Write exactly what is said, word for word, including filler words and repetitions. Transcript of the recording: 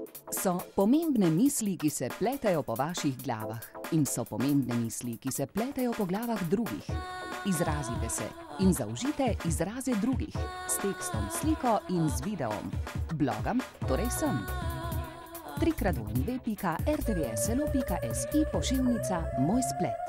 So pomembne misli, ki se pletejo po vaših glavah, in so pomembne misli, ki se pletejo po glavah drugih. Izrazite se in zaužijte izraze drugih s tekstom, sliko in z videom. Blogam, torej sem. tri krat w pika r t v s l o pika s i pošiljnica moj splet.